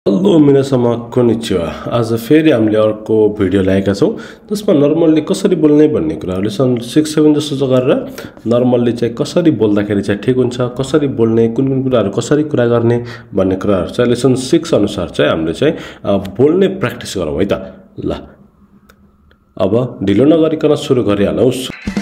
Hello मिनासम्म konnichiwa आज फेरि हामीले अर्को भिडियो ल्याएका छौं जसमा नर्मल्ली कसरी बोल्ने भन्ने कुराहरुले सन् 6 7 जस्तो चाहिँ गरेर नर्मल्ली चाहिँ कसरी बोल्दाखेरि चाहिँ ठीक हुन्छ कसरी बोल्ने कुन कुन कुराहरु कसरी कुरा गर्ने भन्ने कुराहरु चाहिँ लेसन 6 अनुसार चाहिँ हामीले चाहिँ बोल्ने प्र्याक्टिस गरौँ है त ल अब ढिलो नगरिकन सुरु गरिहालौं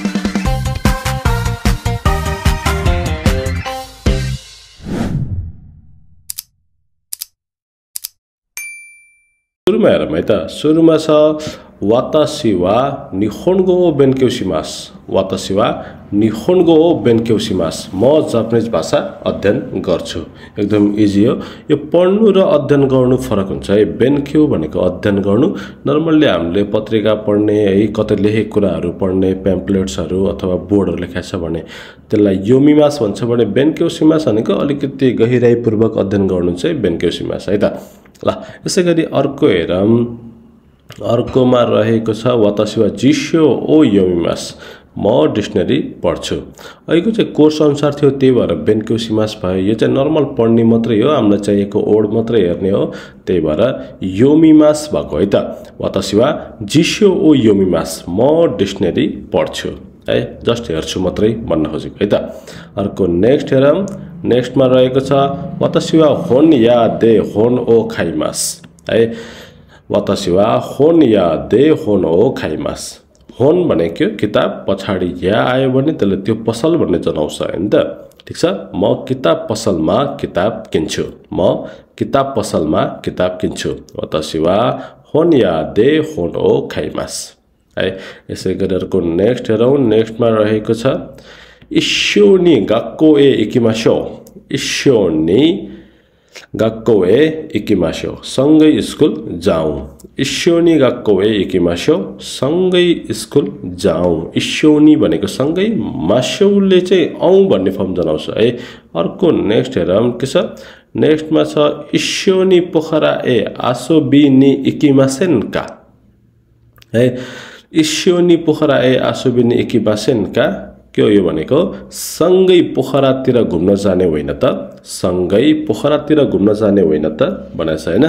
सुरुमा हेरौँ है त सुरुमा छ वातासी वा निहोन्गो ओ बेन्क्योसिमासु वातासी वा निहोन्गो ओ बेन्क्योसिमासु म जापानिज भाषा अध्ययन गर्छु एकदम इजी हो यो पढ्नु र अध्ययन गर्नु फरक हुन्छ है बेन्क्यो भनेको अध्ययन गर्नु नर्मल्ली हामीले पत्रिका पढ्ने है कतै लेखेको कुराहरु पढ्ने प्याम्पलेट्सहरु अथवा बोर्डहरु लेखेको छ भने त्यसलाई योमिमास भन्छ भने बेन्क्योसिमासु भनेको अलिकति गहिराईपूर्वक अध्ययन गर्नु चाहिँ बेन्क्योसिमासु है त ल यसैगरी अर्को हेरौं अर्कोमा रहेको छ वातासी वा जिस्यो ओ योमिमासु म डिक्सनरी पढ्छु अहिलेको चाहिँ कोर्स अनुसार थियो त्यही भएर बेन्क्योसिमासु भयो यो चाहिँ नर्मल पढ्ने मात्रै हो हामीलाई चाहिएको ओड मात्रै हेर्ने हो त्यही भएर योमिमासु भएको है त वातासी वा जिस्यो ओ योमिमासु म डिक्सनरी पढ्छु है जस्ट हेर्छु मात्रै भन्न खोजेको है त अर्को नेक्स्ट हेरौं नेक्स्टमा रहेको छ वातासी वा होन या दे होन ओ खाइमासु है वातासी वा होन या दे होन ओ खाइमासु होन भनेको किताब पछाडी या आयो भने त्यसले त्यो पसल भन्ने जनाउँछ हैन त ठीक छ म किताब पसलमा किताब किन्छु म किताब पसलमा किताब किन्छु वातासी वा होन या दे होन ओ खाइमासु है यसै गरेरको नेक्स्ट हेरौं नेक्स्टमा रहेको छ इश्यो नि गक्को ए इकिमाशो इश्यो नि गक्को ए इकिमाशो सँगै स्कुल जाऊ इश्यो नि गक्को ए इकिमाशो सँगै स्कुल जाऊ इश्यो नि भनेको सँगै माशौले चाहिँ आऊ भन्ने फर्म जनाउँछ है अर्को नेक्स्ट हेरौं के छ नेक्स्टमा छ इश्यो नि पोखरा ए आसोबी नि इकिमासेनका है इश्यो नि पोखरा ए आसोबी नि इकिमासेनका के हो यो भनेको सँगै पोखरातिर घुम्न जाने होइन त सँगै पोखरातिर घुम्न जाने होइन त भनेछ हैन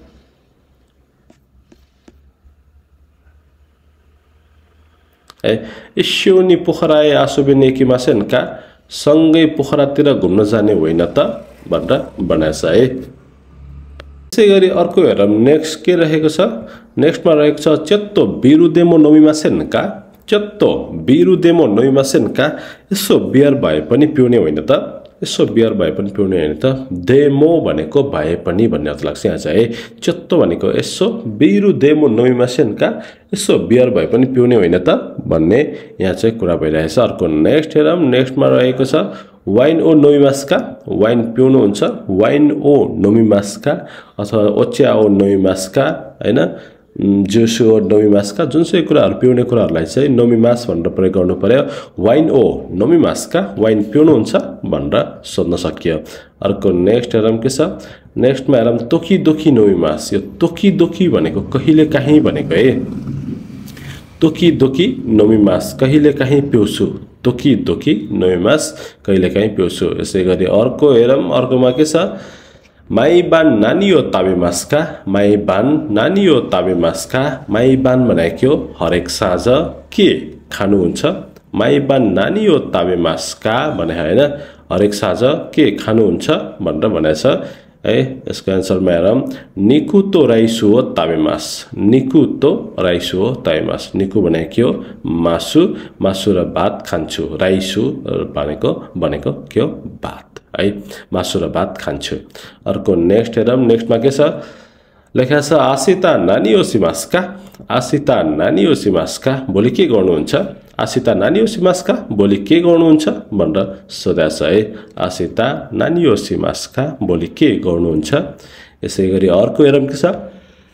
ए इश्यो नि पोखरा ए आसोबी नि इकिमासेनका सँगै पोखरातिर घुम्न जाने होइन त भनेर भनेछ है त्यसैगरी अर्को हेरौं नेक्स्ट के रहेको छ नेक्स्टमा रहेको छ चेत्तो बिरुदेमो नोमिमासेनका चेत्तो बिरुदेमो नोमिमासेनका यसो बियर भए पनि पिउने होइन त यसो बियर भए पनि पिउने होइन त देमो भनेको भए पनि भन्ने अर्थ लाग्छ यहाँ चाहिँ चेत्तो भनेको यसो बिरुदेमो नोमिमासेनका यसो बियर भए पनि पिउने होइन त भन्ने यहाँ चाहिँ कुरा भइरहेछ अर्को नेक्स्ट हेरौं नेक्स्टमा रहेको छ वाइन ओ नोमिमास्का वाइन पिउनु हुन्छ वाइन ओ नोमिमास्का अथवा ओच्या ओ नोमिमास्का हैन जुसु ओ नोमिमास्का जुनसुकै कुराहरु पिउने कुराहरुलाई चाहिँ नोमिमास भनेर प्रयोग गर्नु पर्यो वाइन ओ नोमिमास्का वाइन पिउनु हुन्छ भनेर सोध्न सकियो अर्को नेक्स्ट हेरौं के छ नेक्स्टमा हेरौं तोकी दोकी नोमिमास यो तोकी दोकी भनेको कहिले काहीँ भनेको है तोकी दोकी नोमिमास कहिले काहीँ पिउँछु तोकी दोकी नोमिमास कहिले काहीँ पिउँछु यसैगरी अर्को हेरौं अर्कोमा के छ माइबान नानियो ताबेमास्का माइबान नानियो ताबेमास्का माइबान भनेको हरेक साँझ के खानु हुन्छ माइबान नानियो ताबेमास्का भने हैन हरेक साँझ के खानु हुन्छ भनेर भनेछ है यसको आन्सरमा हेरौं निकुतो राइसुओ ताबेमास निकुतो राइसुओ ताबेमास निकु भनेको मासु मासु र भात खान्छु राइसु भनेको के हो भात है मासु र भात खान्छु अर्को नेक्स्ट हेरौं नेक्स्टमा के छ लेखा छ आसिता नानियो सिमास्का आसिता नानियो सिमास्का भोलि के गर्नुहुन्छ आसिता नानियो सिमास्का भोलि के गर्नुहुन्छ भनेर सोधेछ है आसिता नानियो सिमास्का भोलि के गर्नुहुन्छ यसैगरी अर्को हेरौं के छ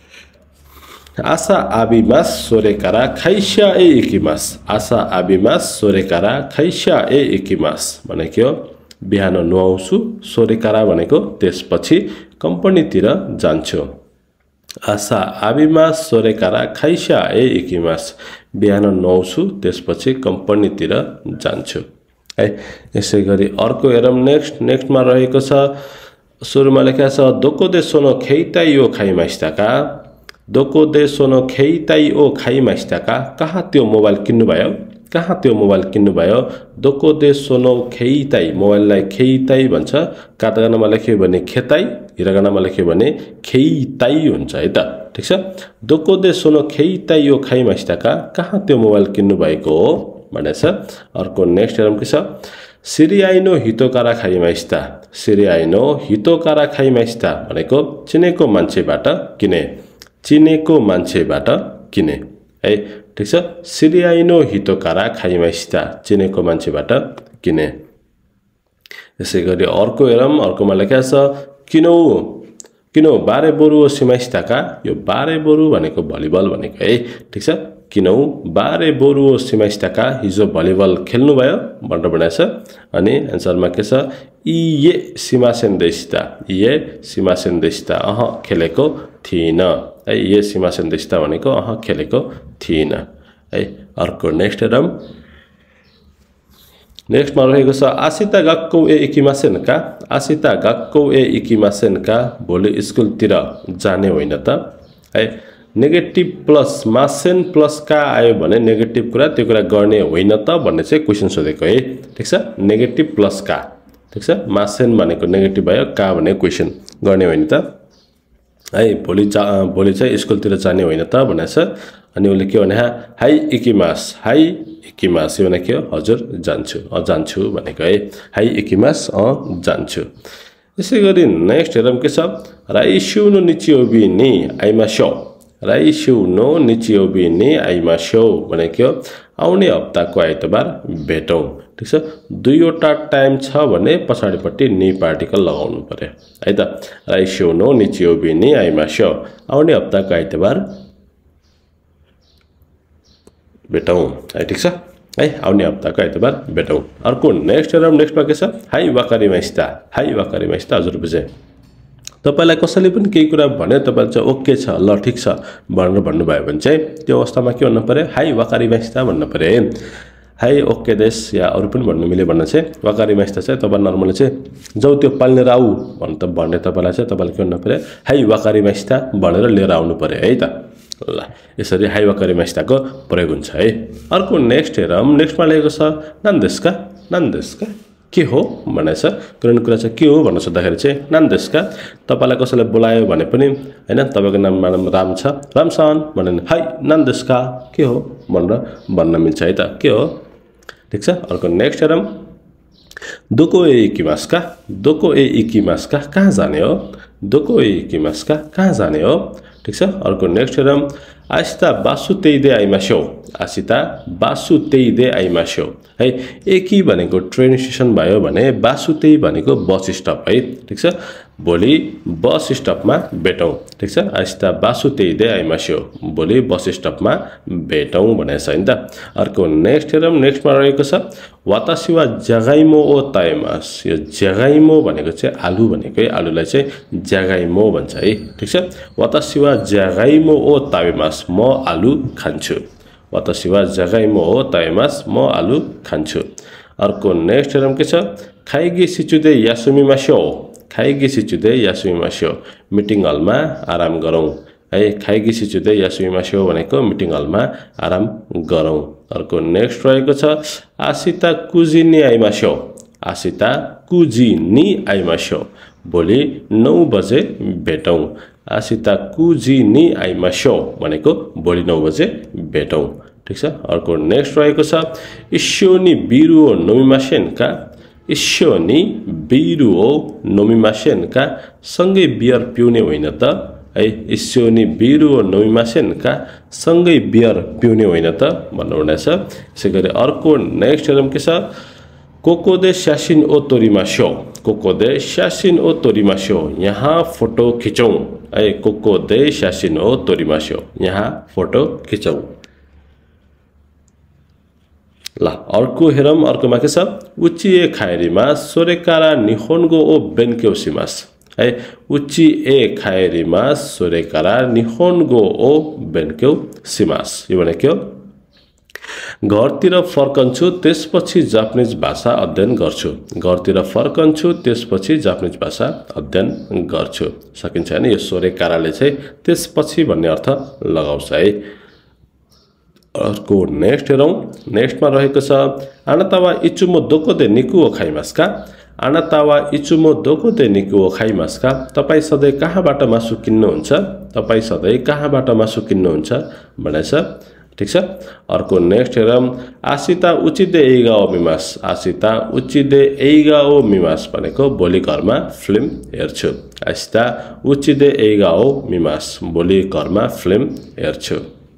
आशा आबिमास सोरेकारा खाइशा ए इकिमास आशा आबिमास सोरेकारा खाइशा ए इकिमास भनेको बिहान नुहाउँछु सोरेकारा भनेको त्यसपछि कम्पनीतिर जान्छु आशा आबिमास सोरेकारा खाइशा ए इकिमास बिहान नुहाउँछु त्यसपछि कम्पनीतिर जान्छु है यसैगरी अर्को हेरौं नेक्स्टमा रहेको छ सुरुमा लेखेको छ दोकोदे सोनो खेइताई ओ खाइमास्ता का दोकोदे सोनो खेइताई ओ खाइमास्ता का कहाँ त्यो मोबाइल किन्नुभयो कहाँ त्यो मोबाइल किन्नुभयो दोकोदे सोनो खेइताई मोबाइललाई खेइताई भन्छ काटागानामा लेख्यो भने खेताई हिरागानामा लेख्यो भने खेइताई हुन्छ है त ठीक छ दोकोदे सोनो खेइताई ओ खाइमास्ता का कहाँ त्यो मोबाइल किन्नुभएको हो भनेछ अर्को नेक्स्ट हेरौँ के छ सिरियाइनो हितोकारा खाइमास्ता सिरियाइनो हितोकारा खाइमास्ता भनेको चिनेको मान्छेबाट किने चिनेको मान्छेबाट किने है ठीक छ सिरियाइनो हितोकारा खाइमास्ता चिनेको मान्छेबाट किने यसैगरी अर्को हेरौँ अर्कोमा लेखेको छ किनो बारे बोरु सिमास्ता का यो बारे बोरु भनेको भलिबल भनेको है ठीक छ किनौ बारे बोरु सिमास्ता का हिजो भलिबल खेल्नु भयो भनेर भनेछ अनि आन्सरमा के छ इए सिमासेन्देस्ता खेलेको थिइन है ये सिमासेन्देस्ता भनेको खेलेको थिइन है अर्को नेक्स्ट हेरौँ नेक्स्टमा रहेको छ आसिता गक्कौ ए इकिमासेन का भोलि स्कुलतिर जाने होइन त है नेगेटिभ प्लस मासेन प्लस का आयो भने नेगेटिभ कुरा त्यो कुरा गर्ने होइन त भन्ने चाहिँ क्वेशन सोधेको है ठीक छ नेगेटिभ प्लस का ठीक छ मासेन भनेको नेगेटिभ भयो का भने क्वेशन गर्ने होइन त है भोलि चाहिँ स्कुलतिर जाने होइन त भनेछ अनि उले के भने हाई इकिमास यो भने के हो हजुर जान्छु भनेको है हाई इकिमास जान्छु यसैगरी नेक्स्ट हेरौँ के छ राइस्यु नो निचियोबी नि आइमाशो भने के हो आउने हप्ताको आइतबार भेटौं ठीक छ दुईवटा टाइम छ भने पछाडीपट्टि नि पार्टिकल लगाउनु पर्यो है त राइस्यु नो निचियोबी नि आइमाशो आउने हप्ताको आइतबार भेटौं है ठीक छ है आउने हप्ताको आइतबार भेटौं अर्को नेक्स्ट हेरौँ नेक्स्टमा के छ हाई वाकारिमास्ता हजुर बुझे तपाईलाई कसैले पनि केही कुरा भने तपाईले चाहिँ ओके छ ल ठीक छ भनेर भन्नुभयो भने चाहिँ त्यो अवस्थामा के भन्नु पर्यो हाई वाकारिमास्ता भन्नु पर्यो हाई ओके देश या अरु पनि भन्नु मिल्यो भने चाहिँ वाकारिमास्ता चाहिँ तपाईं नर्मली चाहिँ जाउ त्यो पाल्नेर आऊ भन्ने तपाईलाई चाहिँ तपाईले के भन्नु पर्यो हाई वाकारिमास्ता भनेर लिएर आउनु पर्यो है त ल यसरी हाई वाकारिमास्ताको प्रयोग हुन्छ है अर्को नेक्स्ट हेरौँ नेक्स्टमा लेखेको छ नान्देस्का के हो भनेछ कुनै कुरा चाहिँ के हो भनेर सोध्दाखेरि चाहिँ नान्देस्का तपाईलाई कसैले बोलायो भने पनि हैन तपाईको नाम राम छ रामसान भने हाई नान्देस्का के हो भनेर भन्न मिल्छ है त के हो ठीक छ अर्को नेक्स्ट हेरौँ दोको ए इकिमास्का कहाँ जाने हो कहाँ जाने हो ठीक छ अर्को नेक्स्ट हेरौँ आसिता बासुतेइदे आइमाशो है एकी भनेको ट्रेन स्टेसन भयो भने बासुतेइ भनेको बस स्टप है ठीक छ भोलि बस स्टपमा भेटौं ठीक छ आसिता बासुतेइदे आइमाशो भोलि बस स्टपमा भेटौं भनेछ हैन त अर्को नेक्स्ट हेरौँ नेक्स्टमा रहेको छ वातासी वा जगाइमो ओ ताइमास यो जगाइमो भनेको चाहिँ आलु भनेको है आलुलाई चाहिँ जगाइमो भन्छ है ठीक छ वातासी वा जगाइमो ओ ताइमास म आलु खान्छु वातासी वा जगाइमो ओ ताइमास म आलु खान्छु अर्को नेक्स्ट हेरौँ के छ खाइगी सिचुदे यासुमिमाशो मिटिङ हलमा आराम गरौँ है खाइगी सिचुदे यासुमिमाशो भनेको मिटिङ हलमा आराम गरौँ अर्को नेक्स्ट रहेको छ आसिता कुजिनी आइमाशो भोलि 9 बजे भेटौं आसिता कुजिनी आइमाशो भनेको भोलि 9 बजे भेटौं ठीक छ अर्को नेक्स्ट रहेको छ इस्योनी बिरुओ नोमिमासेनका सँगै बियर पिउने होइन त है इस्योनी बिरुओ नोमिमासेनका सँगै बियर पिउने होइन त भन्नुहुनेछ यसैगरी अर्को नेक्स्ट हेरौँ के छ कोकोदे शासिन ओ तोरिमाशो यहाँ फोटो खिचौं है कोकोदे शासिन ओ तोरिमाशो यहाँ फोटो खिचौं ल अर्को हेरौँ अर्कोमा के छ उचिए खाएरीमा सोरेकारा निहोन्गो ओ बेन्क्योसिमास है उचिए खाएरीमा सोरेकारा निहोन्गो ओ बेन्क्योसिमास यो भने के हो घरतिर फर्कन्छु त्यसपछि जापानिज भाषा अध्ययन गर्छु घरतिर फर्कन्छु त्यसपछि जापानिज भाषा अध्ययन गर्छु सकिन्छ हैन यो सोरे काराले चाहिँ त्यसपछि भन्ने अर्थ लगाउँछ है अर्को नेक्स्ट हेरौं नेक्स्टमा रहेको छ आनातावा इचुमो दोकोदे निकु ओ खाइमास का आनातावा इचुमो दोकोदे निकु ओ खाइमास का तपाई सधैं कहाँबाट मासु किन्नुहुन्छ तपाई सधैं कहाँबाट मासु किन्नुहुन्छ भनेछ ठीक छ अर्को नेक्स्ट हेरौं आसिता उचिदे एइगाओ मिमास आसिता उचिदे एइगाओ मिमास भनेको भोलि घरमा फिल्म हेर्छु आसिता उचिदे एइगाओ मिमास भोलि घरमा फिल्म हेर्छु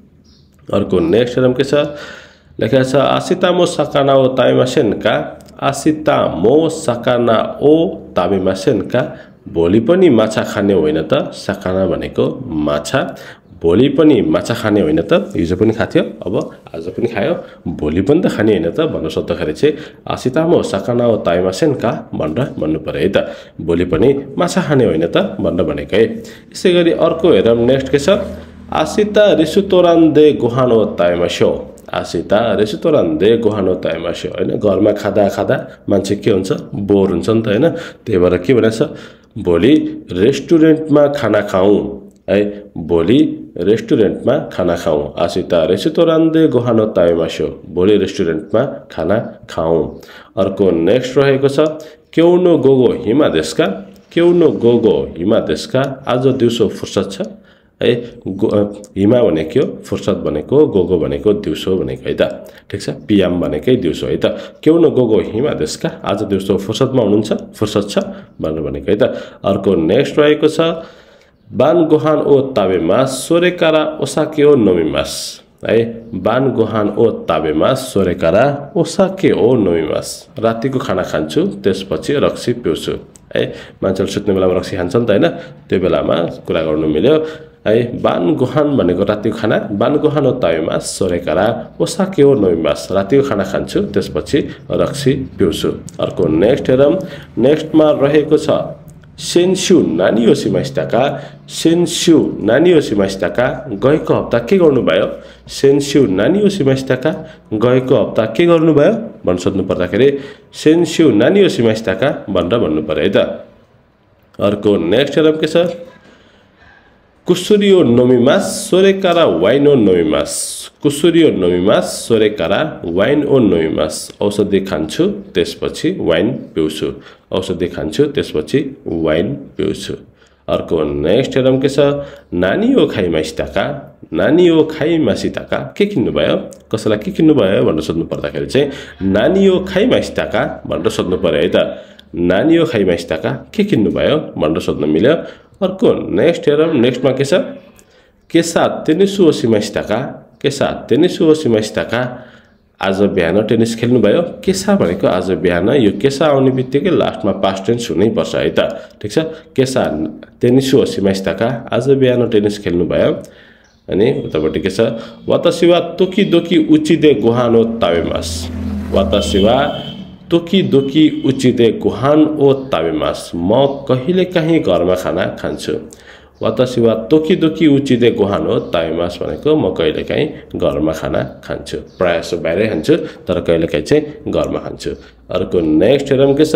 अर्को नेक्स्ट हेरौं के छ लेखेको छ आसिता मो सकाना ओ ताइमासेन का आसिता मो सकाना ओ ताबिमासेन का भोलि पनि माछा खाने होइन त सकाना भनेको माछा भोलि पनि माछा खाने होइन त हिजो पनि खाथ्यो अब आज पनि खायो भोलि पनि त खाने होइन त भन्नु सोध्दाखेरि चाहिँ आसिता मो सकाना ओ ताइमासेन का भनेर भन्नु पर्यो है त भोलि पनि माछा खाने होइन त भनेर भनेको है यसैगरी अर्को हेरौं नेक्स्ट के छ आसिता रेस्टुरेन्ट दे गोहान ओ ताइमासो आसिता रेस्टुरेन्ट दे गोहान ओ ताइमासो हैन घरमा खादा खादा मान्छे के हुन्छ बोर हुन्छ नि त हैन त्यही भएर के भनेछ भोलि रेस्टुरेन्टमा खाना खाऊ है भोलि रेस्टुरेन्टमा खाना खाऊ आसिता रेस्टुरेन्ट दे गोहान ओ ताइमासो भोलि रेस्टुरेन्टमा खाना खाऊ अर्को नेक्स्ट रहेको छ क्यौनो गोगो हिमा देशका क्यौनो गोगो हिमा देशका आज दिउँसो फुर्सद छ है हिमा भनेको फुर्सद भनेको गोगो भनेको दिउँसो भनेको है त ठीक छ पीएम भनेकै दिउँसो है त क्यौनो गोगो हिमा देशका आज दिउँसो फुर्सदमा हुनुहुन्छ फुर्सद छ भनेर भनेको है त अर्को नेक्स्ट रहेको छ बान गोहान ओ ताबेमास सोरेकारा ओसाके ओ नोमिमास है बान गोहान ओ ताबेमास सोरेकारा ओसाके ओ नोमिमास रातिको खाना खान्छु त्यसपछि रक्सी पिउँछु है मान्छेले सुत्ने बेलामा रक्सी खान्छन् त हैन त्यो बेलामा कुरा गर्नु मिल्यो है बान गोहान भनेको रातिको खाना बान गोहान ओ ताबेमास सोरेकारा ओसाके ओ नोमिमास रातिको खाना खान्छु त्यसपछि रक्सी पिउँछु अर्को नेक्स्ट हेरौं नेक्स्टमा रहेको छ सेन्स्यु नानी योसिमास्ताका सेन्स्यु नानी योसिमास्ताका गएको हप्ता के गर्नुभयो सेन्स्यु नानी योसिमास्ताका गएको हप्ता के गर्नुभयो भन्न सोध्नु पर्दाखेरि सेन्स्यु नानी योसिमास्ताका भनेर भन्नु पर्यो है त अर्को नेक्स्ट हेरौं के छ कुसुरियो नोमिमास सोरेकारा वाइन ओ नोमिमास कुसुरियो नोमिमास सोरेकारा वाइन ओ नोमिमास औषधि खान्छु त्यसपछि वाइन पिउँछु औषधि खान्छु त्यसपछि वाइन पिउँछु अर्को नेक्स्ट हेरौं के छ नानी ओ खाइमासिताका नानी ओ खाइमासिताका के किन्नु भयो कसैलाई के किन्नु भयो भनेर सोध्नु पर्दाखेरि चाहिँ नानी ओ खाइमासिताका भनेर सोध्नु पर्यो है त नानी ओ खाइमासिताका के किन्नु भयो भनेर सोध्न मिल्यो अर्को नेक्स्ट हेरौं नेक्स्टमा के छ केसा टेनिस ओ सिमास्ताका केसा टेनिस ओ सिमास्ताका आज बिहान टेनिस खेल्नु भयो केसा भनेको आज बिहान यो केसा आउने बित्तिकै लास्टमा पास्ट टेन्स हुनै पर्छ है त ठीक छ केसा टेनिस ओ सिमास्ताका आज बिहान टेनिस खेल्नु भयो अनि उतापट्टि के छ वातासिवा तोकी दोकी उचिदे गोहान ओ ताबेमास वातासिवा तोकी दोकी उचिदे गोहान ओ ताबेमास म कहिलेकाहीँ घरमा खाना खान्छु वातासिवा तोकी दोकी उचिदे गोहान ओ ताबेमास भनेको म कहिलेकाहीँ घरमा खाना खान्छु प्रायः जसो बाहिरै खान्छु तर कहिलेकाहीँ चाहिँ घरमा खान्छु अर्को नेक्स्ट हेरौं के छ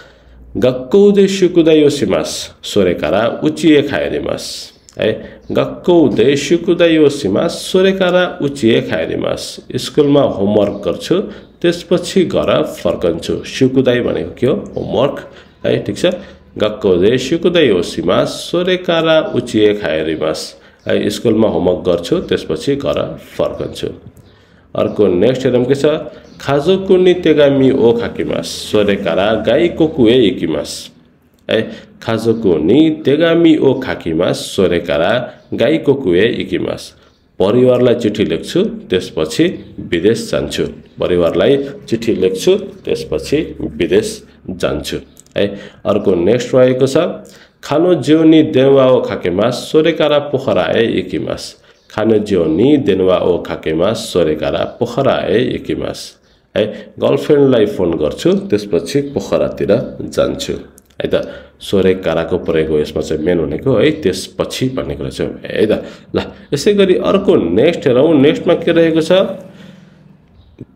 गक्कौदे सुकुदाइ योसिमास सोरेकारा उचिए खाएरिमास है गक्कौदे सुकुदाइ योसिमास सोरेकारा उचिए खाएरिमास स्कुलमा होमवर्क गर्छु त्यसपछि घर फर्कन्छु सुकुदाइ भनेको के हो होमवर्क है ठीक छ गक्कौदे सुकुदाइ योसिमास सोरेकारा उचिए खाएरिमास है स्कुलमा होमवर्क गर्छु त्यसपछि घर फर्कन्छु अर्को नेक्स्ट हेरौं के छ खाजोको नि तेगामी ओ खाकिमास सोरेकारा गाईको कुए इकिमास है खाजोको नि तेगामी ओ खाकिमास सोरेकारा गाईको कुए इकिमास परिवारलाई चिठी लेख्छु त्यसपछि विदेश जान्छु परिवारलाई चिठी लेख्छु त्यसपछि विदेश जान्छु है अर्को नेक्स्ट रहेको छ खानो जिउनी देनवा ओ खाकेमास सोरेकारा पोखराए इकिमास खानो जिउनी देनवा ओ खाकेमास सोरेकारा पोखराए इकिमास है गर्लफ्रेन्डलाई फोन गर्छु त्यसपछि पोखरातिर जान्छु है त सोरेकाराको प्रयोग यसमा चाहिँ मेन भनेको है त्यसपछि भन्ने कुरा चाहिँ है त ल यसैगरी अर्को नेक्स्ट हेरौं नेक्स्टमा के रहेको छ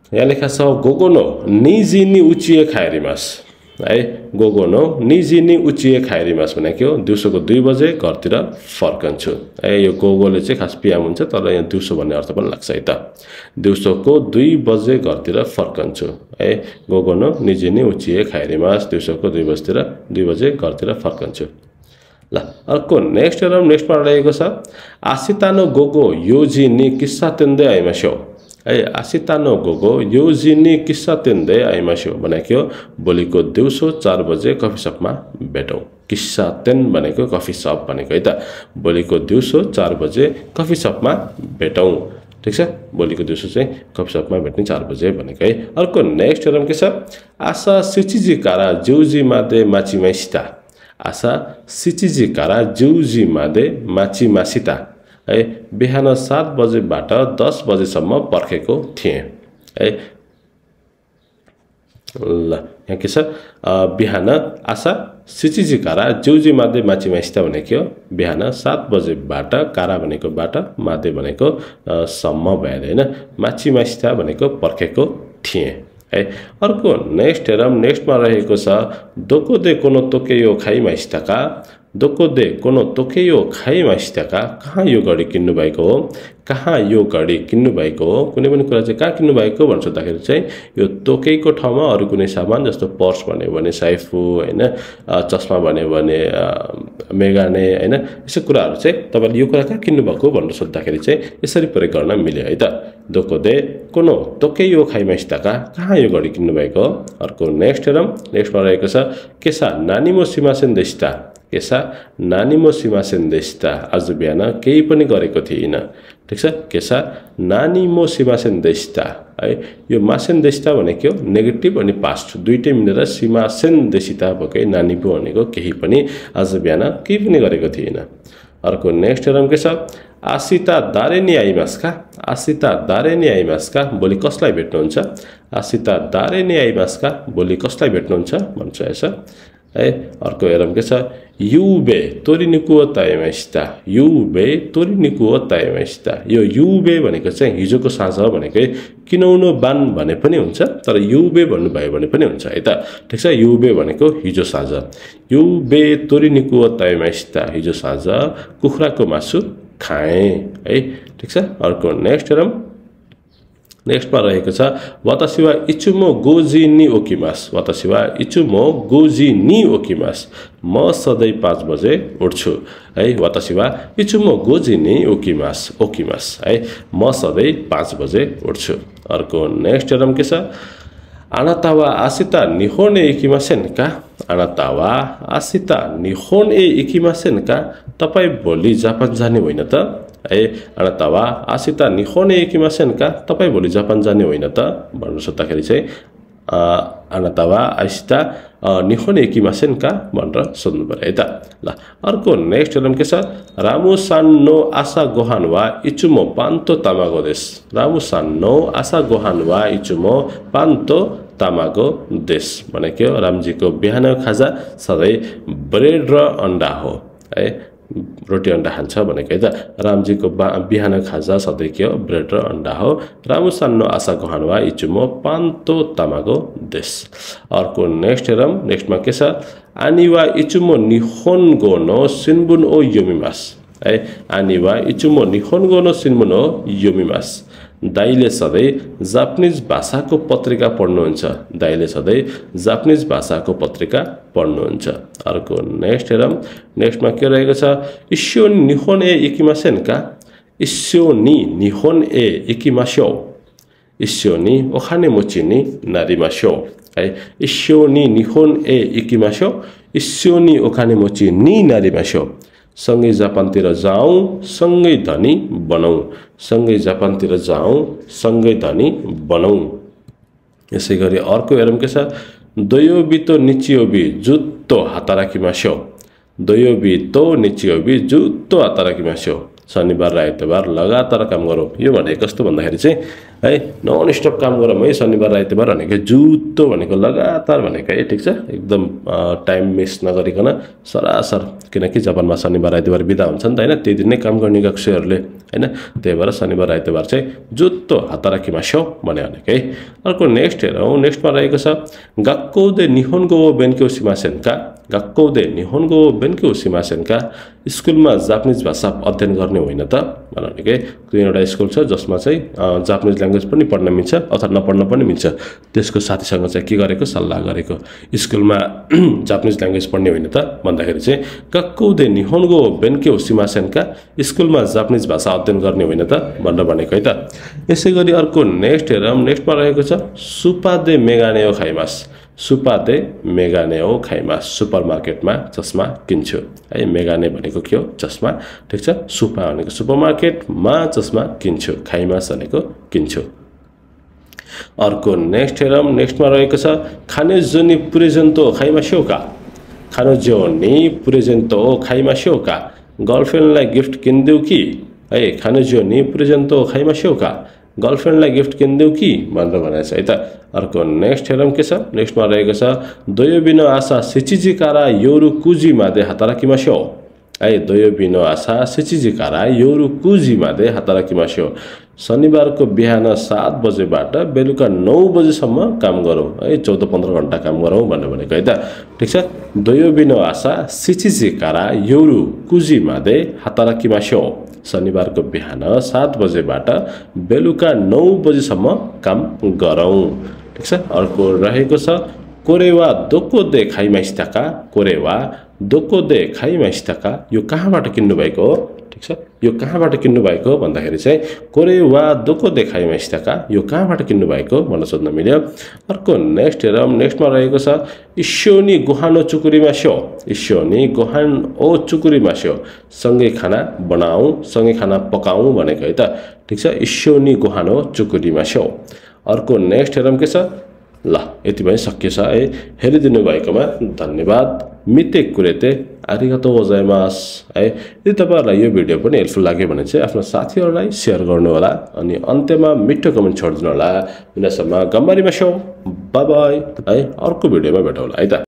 यहाँ लेखा छ गोगोनो निजी नि उचिए खाइरिमास है गोगोनो निजी नि उचिए खाइरिमास भनेको हो दिउँसोको 2 बजे घरतिर फर्कन्छु है यो गोगोले चाहिँ खास पियाम हुन्छ तर यहाँ दिउँसो भन्ने अर्थ पनि लाग्छ है त दिउँसोको 2 बजे घरतिर फर्कन्छु है गोगोनो निजी नि उचिए खाइरिमास दिउँसोको 2 बजेतिर 2 बजे घरतिर फर्कन्छु ल अर्को नेक्स्टमा रहेको छ आसितानो गोगो योजी नि किस्सा तेन्दै आइमास्यो है आसितानो गोगो योजी नि किस्सा तेन्दै आइमास्यो भनेको भोलिको दिउँसो 4 बजे कफी शपमा भेटौं किस्सा तेन भनेको कफी शप भनेको है त भोलिको दिउँसो 4 बजे कफी शपमा भेटौं ठीक छ भोलिको दिउँसो चाहिँ कफी शपमा भेट्ने 4 बजे भनेको है अर्को नेक्स्ट के छ आशा सिचिजी कारा जुजी मादे माची मासिता आशा सिचिजी कारा जुजी मादे माची मासिता है बिहान 7 बजेबाट 10 बजेसम्म पर्खेको थिएँ है ल यहाँ के छ बिहान आशा सिचिजी कारा जुजी मादे माची मासिता भनेको बिहान 7 बजेबाट कारा भनेको बाट मादे भनेको सम्म भयो हैन माची मासिता भनेको पर्खेको थिएँ है अर्को नेक्स्टमा रहेको छ दोकोदे कोनो तोकेयो खाइ मासिताका दोकोदे कोनो तोकेयो खाइ मासिताका कहाँ यो घडी किन्नु भएको हो कहाँ यो घडी किन्नु भएको हो कुनै पनि कुरा चाहिँ कहाँ किन्नु भएको भन्छ सोध्दाखेरि चाहिँ यो तोकेको ठाउँमा अरु कुनै सामान जस्तो पर्स भन्यो भने साइफु हैन चस्मा भन्यो भने मेगाने हैन यसो कुराहरु चाहिँ तपाईले यो कुरा कहाँ किन्नु भएको भनेर सोध्दाखेरि चाहिँ यसरी प्रयोग गर्न मिल्यो है त दोकोदे कोनो तोकेयो खाइ मासिताका कहाँ यो घडी किन्नु भएको हो अर्को नेक्स्टमा रहेको छ केसा नानीमो सीमासेन देशिता केसा नानीमो सीमासेन देशिता आज बिहान केही पनि गरेको थिइन ठीक छ केसा नानीमो सीमासेन देशिता है यो मासेन देशिता भनेको नेगेटिभ अनि पास्ट दुईटै मिलेर सीमासेन देशिता भकै नानीपो भनेको केही पनि आज बिहान केही पनि गरेको थिइन अर्को नेक्स्ट के छ आसिता दारेनी आइमास्का आसिता दारेनी आइमास्का भोलि कसलाई भेट्नुहुन्छ आसिता दारेनी आइमास्का भोलि कसलाई भेट्नुहुन्छ भन्छ यसो है अर्को हेरौं के छ युबे तोरिनिकुओ ताइमास्ता युबे तोरिनिकुओ ताइमास्ता यो युबे भनेको चाहिँ हिजोको साँझ भनेको किनौनो बान भने पनि हुन्छ तर युबे भन्नु भयो भने पनि हुन्छ है त ठीक छ युबे भनेको हिजो साँझ युबे तोरिनिकुओ ताइमास्ता हिजो साँझ कुखुराको मासु खाए है ठीक छ अर्को नेक्स्टमा रहेको छ वातासी वा इचुमो गोजी नि ओकिमास वातासी वा इचुमो गोजी नि ओकिमास म सधैं 5 बजे उठ्छु है वातासी वा इचुमो गोजी नि ओकिमास है म सधैं 5 बजे उठ्छु अर्को नेक्स्ट के छ आनाता वा आसिता निहोन ए इकिमासेन का आनाता वा आसिता निहोन ए इकिमासेन का तपाई भोलि जापान जाने होइन त है आनाता वा आसिता निहोन ए इकिमासेन का तपाई भोलि जापान जाने होइन त भन्नु सोध्दाखेरि चाहिँ आनाता वा आसिता निहोन ए इकिमासेन का भनेर सोध्नु पर्यो है त ल अर्को नेक्स्ट के छ रामुसान नो आशा गोहान वा इचुमो पान्तो तामागो देश रामुसान नो आशा गोहान वा इचुमो पान्तो तामागो देश भनेको रामजीको बिहान खाजा सधैं ब्रेड र अन्डा हो है रोटी अन्डा खान्छ भनेको है त रामजीको बिहान खाजा सधैं के हो ब्रेड र अन्डा हो रामुसान्नो आशा गोहान वा इचुमो पान्तो तामागो देश अर्को नेक्स्टमा के छ आनिवा इचुमो निहोनगो नो शिनबुन ओ योमिमास है आनिवा इचुमो निहोनगो नो शिनबुन ओ योमिमास दाइले सधैं जापानिज भाषाको पत्रिका पढ्नुहुन्छ दाइले सधैं जापानिज भाषाको पत्रिका पढ्नुहुन्छ अर्को नेक्स्टमा के रहेको छ इस्यो निहोन ए इकिमासेन का इस्यो नि निहोन ए इकिमास्यो इस्यो नि ओखाने मोची नि नारिमास्यो है इस्यो नि निहोन ए इकिमास्यो इस्यो नि ओखाने मोची नि नारिमास्यो सँगै जापानतिर जाउँ सँगै धनी बनौं सँगै जापानतिर जाउँ सँगै धनी बनौं यसैगरी अर्को हेरौं के छ दोयोबी तो निचियोबी जुत्तो हाताराखिमास्यो दोयोबी तो निचियोबी जुत्तो हाताराखिमास्यो शनिबार र आइतबार लगातार काम गरौँ। यो भनेको कस्तो भन्दाखेरि चाहिँ है नन स्टप काम गरौँ है शनिबार र आइतबार भनेको जुत्तो भनेको लगातार भनेको है ठिक छ। एकदम टाइम मिस नगरिकन सरासर, किनकि जापानमा शनिबार आइतबार बिदा हुन्छ नि त हैन, त्यही दिन नै काम गर्ने गएकोहरूले हैन। त्यही भएर शनिबार आइतबार चाहिँ जुत्तो हाताराखी मास्यो भने भनेको है। अर्को नेक्स्ट हेरौँ। नेक्स्टमा रहेको छ गक्कौदे निहोन्गो बेन्क्यो शिमासेनका। गक्कौदे निहोन्गो बेन्क्यो शिमासेनका। स्कुलमा जापानिज भाषा अध्ययन गर्ने होइन त भनेको है। कुनै एउटा स्कुल छ जसमा चाहिँ जापानिज ल्याङ्ग्वेज पनि पढ्न मिल्छ अथवा नपढ्न पनि मिल्छ, त्यसको साथीसँग चाहिँ के गरेको सल्लाह गरेको स्कुलमा जापानिज ल्याङ्ग्वेज पढ्ने होइन त भन्दाखेरि चाहिँ गक्कौदे निहोन्गो बेन्क्यो शिमासेनका। स्कुलमा जापानिज भाषा अध्ययन गर्ने होइन त भनेर भनेको है त। यसै गरी अर्को नेक्स्ट हेरौँ। नेक्स्टमा रहेको छ सुपादे मेगानेओ खाइमास। सुपादे मेगानेओ खाइमास। सुपरमार्केटमा चस्मा किन्छु है। मेगाने भनेको के हो? चस्मा, ठिक छ। सुपा भनेको सुपरमार्केटमा चस्मा किन्छु, खाइमास भनेको किन्छु। अर्को नेक्स्ट हेरौँ। नेक्स्टमा रहेको छ खानेजो नि प्रेजेन्टो खाइमास्यो का। खानेजो नि प्रेजेन्टो खाइमास्यो का। गर्लफ्रेन्डलाई गिफ्ट किनिदेऊ कि है। खानेजो नि प्रेजेन्टो खाइमास्यो का। गर्लफ्रेन्डलाई गिफ्ट किनिदेऊ कि भनेर भनेको छ है त। अर्को नेक्स्ट हेरौँ के छ। नेक्स्टमा रहेको छ दोयोबिनो आशा सिचिजिकारा योरु कुजी मादे हाताराकिमास्यो है। दोयोबिनो आशा सिचिजिकारा योरु कुजी मादे हाताराकिमास्यो। शनिबारको बिहान 7 बजेबाट बेलुका 9 बजेसम्म काम गरौँ है। 14-15 घण्टा काम गरौँ भनेर भनेको है त, ठिक छ। दोयोबिनो आशा सिचिजिकारा योरु कुजी मादे हाताराकिमास्यो। शनिबारको बिहान 7 बजेबाट बेलुका 9 बजेसम्म काम गरौँ, ठिक छ। अर्को रहेको छ कोरेवा दोकोदे खाइमासिताका। कोरेवा दोकोदे खाइमासिताका। यो कहाँबाट किन्नु भएको हो? ठिक छ। यो कहाँबाट किन्नु भएको हो भन्दाखेरि चाहिँ कोरेवा दोकोदे खाइमासिताका। यो कहाँबाट किन्नु भएको भन्न सोध्न मिल्यो। अर्को नेक्स्ट हेरौँ। नेक्स्टमा रहेको छ इस्योनी गुहानो चुकुरीमास्यो। इस्योनी गुहान ओ चुकुरीमास्यो। सँगै खाना बनाऊँ, सँगै खाना पकाऊँ भनेको है त, ठिक छ। इस्योनी गुहानो चुकुरीमास्यो। अर्को नेक्स्ट हेरौँ के छ। ल यति पनि सकिएछ है। हेरिदिनु भएकोमा धन्यवाद। मिते कुरेते आरिगातो गोजाइमास है। यदि तपाईँहरूलाई यो भिडियो पनि हेल्पफुल लाग्यो भने चाहिँ आफ्नो साथीहरूलाई सेयर गर्नुहोला अनि अन्त्यमा मिठो कमेन्ट छोडिदिनु होला। मिनासम्म गम्बारीमास्यो, बाई बाई है। अर्को भिडियोमा भेटौँला है त।